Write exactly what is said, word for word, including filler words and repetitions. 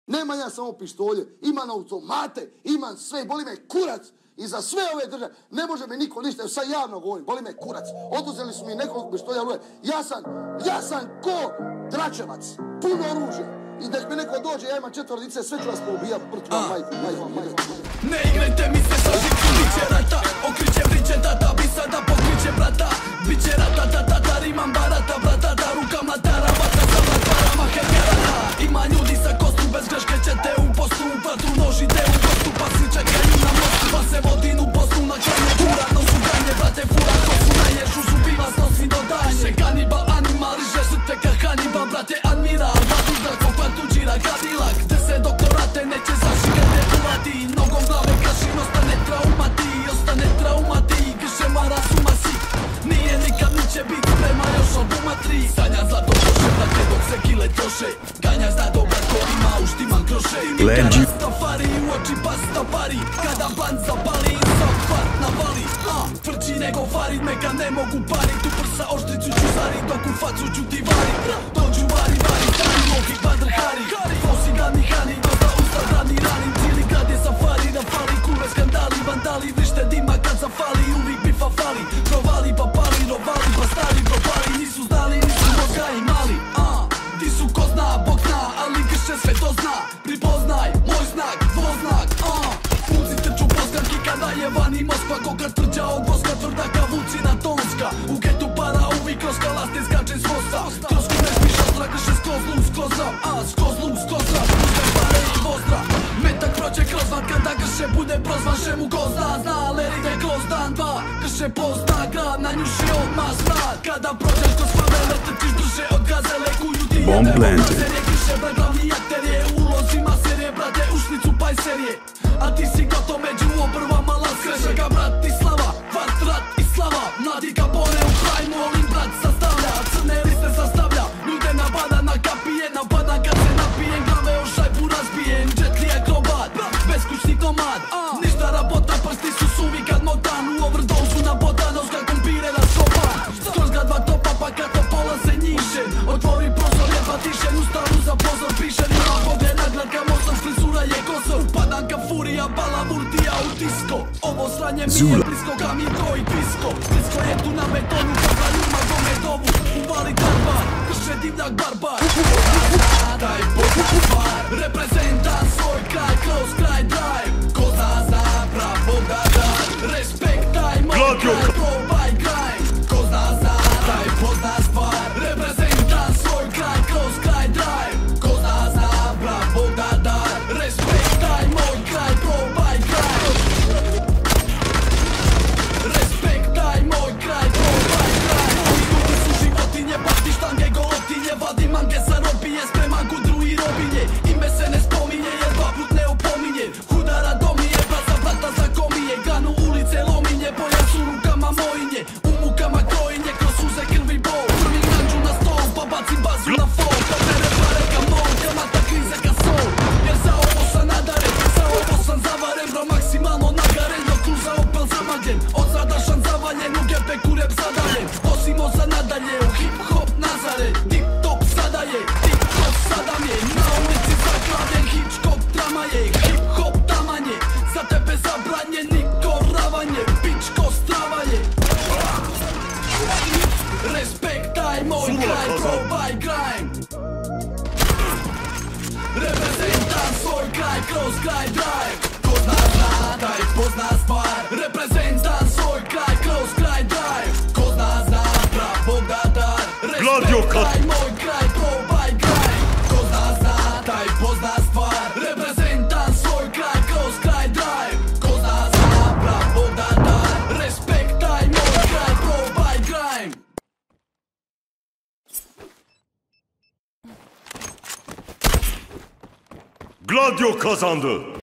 Nemam ja samo pištolje, imam automate, imam sve, boli me kurac. I za sve ove države, ne može mi niko ništa, jer sad javno govorim, boli me kurac. Oduzeli su mi nekoliko pištolja, ja sam, ja sam ko Dračevac, puno oružja. I da mi neko dođe, ja imam četvrdice, sve ću vas poubijat, mrtvu vam majku, majku, majku. Ne igrajte mi se sa žicu, biće rata, okriće vriće tata, bi sada pokriće brata. Biće rata, tata, tar, imam barata, brata, da ruka mlatara, vata sa mlatarama, hekarata. Ima ljudi sa kostu, bez greške ćete u postu, u vatru nožite u gostu, pa svi čekaju na mostu, pa se vodinu poslu na kranje, uradno su ganje, brate, fura, ko su na ješu, su piva, snosi do danje. Še kanibal, animal, riže žrtve ka Hannibal, brate, admiral, vadu zrako, kvartuđira, Cadillac, gde se doktorate neće zašigate uvati, nogom glave kašin, ostane traumati, ostane traumati, grše mara sumasi, nije nikad niće bit, sprema još albuma tri, sanja zlato poše, brate, dok se kile troše, ganja zna dobra ko ima, uštiman kroše, nikad rastafari, u oči pastafari, kada band zapali, instant fart navali, a, tvrđi nego Farid, mega ne mogu parit, u prsa oštricu ću zarit, dok u facu ću ti varit, dođu vari, vari, stari, mogi, badr, hari, fosi gani, hani, dosta usta, rani, ranim, cijeli grad je safari, na fali, kurve, skandali, vandali, vrište dima kad zafali, uvijek bifa fali, provali, pa pali, rovali, pa stari, propali, nisu znali, nisu mozga imali, a, ti su ko zna, Bog zna, ali grše sve to zna, pripoznaj, moj znak, dvoznak, a, punci trču poskanki kada je vani Moskva, koga tvrđa od voska, tvrda kavucina tonska, u getu para uvijek kroz kalaste skače s vosta, kroz kune spiša ostra, grše skroz luz, skroz zam, a, skroz luz, skroz zam, uzme pare i vostra, metak prođe kroz van, kada grše bude prozvan, šemu ko zna, zna, ale ide kroz dan, dva, grše pozna grad, na njuši odmah smrad, kada prođeš kroz favele, trčiš drže od gazele, kuju ti jede od serije, grše brak, glavni akter je u ulozima serije, brate, ušnicu paj serije, a ti si gotov među obrvama, las kreše ga brat i slava, vart, rat i slava, mladi Capone u prajmu, Olin brat sastavlja, crne liste sastavlja, ljude napada na kapije, napada kad se napijem, glave o šajbu razbijem, Jetli akrobat, beskućni komad, ništa rabota, prsti su suvi kad motan, u overdosu na botan, nožga kumpire raskopan, skroz ga dva topa pa kad to pola se njiše, otvori prozor je pa tišen, u stavu za pozor pišen, ima pogled nagledka, mozor, frizura je kosor, upadam ka furija, bala murtija u disko, ovo sranje mi je blisko, kamiko i pisko, blisko je tu na betonu, kada ljuma gomedovu, uvali tarbar, krše divljak barbar, daj poznat stvar, reprezentan svoj kraj, kroz kraj drive, ko zna zna, bravo da da, respektaj moj kraj, probaj kraj, ko zna zna, daj poznat stvar, reprezentan svoj kraj, kroz kraj drive, ko zna zna, bravo da da, respektaj moj kraj, probaj kraj, respektaj moj kraj, probaj kraj, ovi ljudi su životinje, pati štange, golotinje, vadi mange sa robije, spreman gudru i robinje, ime se ne spominje, jer dva put ne opominje, hudara domije, brat za brata za komije, granu ulice lominje, boja su rukama mojinje, u mukama krojinje, kroz suze krvi bol, prvi kanđu na stol, pa bacim bazu na fol, kad mene pare ka mol, kamata krize ka sol, jer za ovo sam nadaren, za ovo sam zavaren, bro maksimalno nagaren, dok kruza opel zamagljen, od zadašan zavaljen, u gepe kureb zadaljen, osimo za nadalje, u hip hop nazare, tip top sada je, tip top sada mi je, na ulici zakladen, Hitchcock drama je, hip hop tamanje, za tebe zabranje, niko ravanje, pičko strava je, respektaj moj kraj, probaj grind, reprezentan svoj kraj, kroz kraj drive, ko zna zna, daj pozna stvar, reprezentan svoj kraj, kroz kraj drive, ko zna zna, bravo da da, respektaj moj kraj, probaj grind, ko zna zna, daj pozna stvar, reprezentan svoj kraj, kroz kraj drive, ko zna zna, bravo da da, respektaj moj kraj, probaj grind. Gladio kazandı.